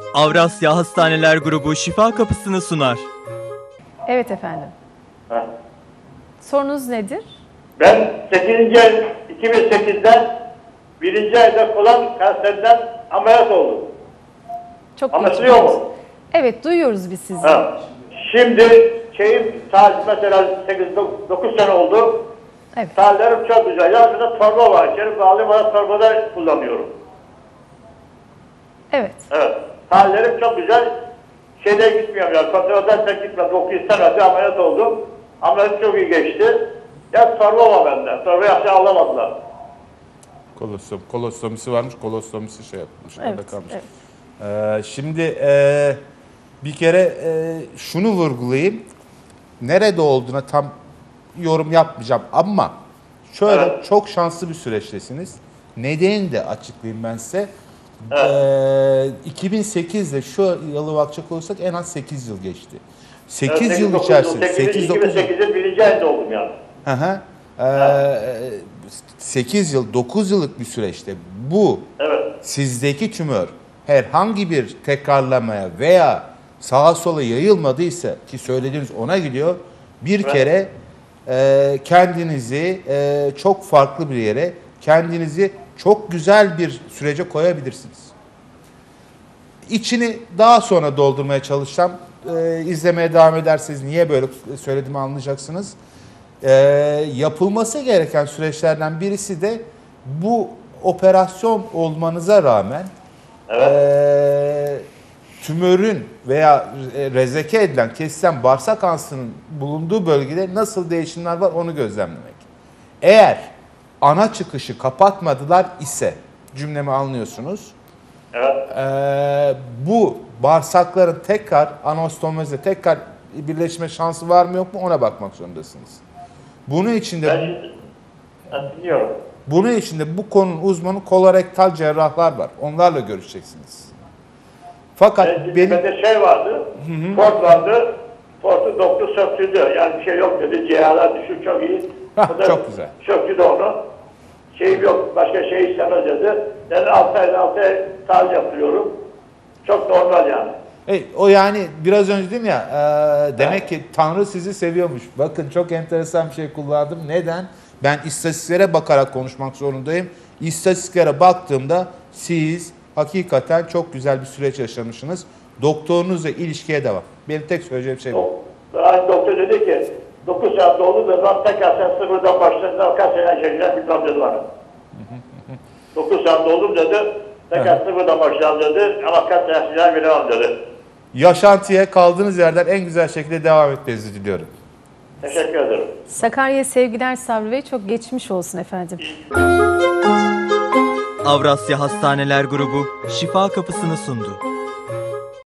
Avrasya Hastaneler Grubu şifa kapısını sunar. Evet efendim. Ha. Sorunuz nedir? Ben 8. ay 2008'den 1. ayda kolon kanserinden ameliyat oldum. Çok Anlaşılıyor geçmiş mu? olsun. Evet, duyuyoruz biz sizi. Ha. Şimdi saat mesela 8-9 sene oldu. Evet. Saatlerim çok güzel. Yanımda torba var. İçeri bağlıyım. Bana torbada kullanıyorum. Evet. Evet. Saatlerim çok güzel. Şeyde gitmiyorum yani. Kontrolden pek gitmedim. 9 senede ameliyat oldum. Ameliyat çok iyi geçti. Ya torba var bende. Torbayı aşağı alamadılar. Kolostomisi varmış, kolostomisi şey yapmış. Evet. Orada kalmış. Evet. Şimdi bir kere şunu vurgulayayım. Nerede olduğuna tam yorum yapmayacağım ama şöyle Evet. çok şanslı bir süreçtesiniz. Nedenini de açıklayayım ben size. 2008 ile şu yılı bakacak olursak en az 8 yıl geçti. 8 yıl içerisinde 2008'in 1. ayında oldum yani. 8 yıl 9 yıllık bir süreçte bu Evet. sizdeki tümör herhangi bir tekrarlamaya veya sağa sola yayılmadıysa ki söylediğiniz ona gidiyor bir Evet. kere kendinizi çok farklı bir yere kendinizi çok güzel bir sürece koyabilirsiniz. İçini daha sonra doldurmaya çalışacağım. İzlemeye devam ederseniz niye böyle söylediğimi anlayacaksınız. Yapılması gereken süreçlerden birisi de bu operasyon olmanıza rağmen tümörün veya rezeke edilen, kesilen bağırsak kansının bulunduğu bölgede nasıl değişimler var onu gözlemlemek. Eğer ana çıkışı kapatmadılar ise cümlemi anlıyorsunuz. Evet. Bu bağırsakların tekrar anostomozle tekrar birleşme şansı var mı yok mu ona bakmak zorundasınız. Bunun için de Dinliyorum. bunun için de bu konunun uzmanı kolorektal cerrahlar var. Onlarla görüşeceksiniz. Fakat Bende şey vardı, port vardı, portu doktor söktürdü. Yani bir şey yok dedi, ciğerler düşük çok iyi. O da çok güzel. Söktü de onu. Şeyim yok, başka şey istemez dedi. Ben 6 ay tatil yapıyorum. Çok normal yani. O yani biraz önce dedim ya demek ki Tanrı sizi seviyormuş. Bakın çok enteresan bir şey kullandım. Neden? Ben istatistiklere bakarak konuşmak zorundayım. İstatistiklere baktığımda siz hakikaten çok güzel bir süreç yaşamışsınız. Doktorunuzla ilişkiye devam. Benim tek söyleyeceğim şey bu. Aynı doktor dedi ki 9 saat oldu da ben tekrar sen sıfırdan başladın. Kaç sene çekeceğim bilmem dedi bana. 9 saat oldum dedi. Tekrar sıfırdan başlayalım dedi. Ama kaç sene çekeceğim bilmem dedi. Yaşantıya kaldığınız yerden en güzel şekilde devam etmenizi diliyorum. Teşekkür ederim. Sakarya'ya sevgiler Sabri Bey. Çok geçmiş olsun efendim. Avrasya Hastaneler Grubu şifa kapısını sundu.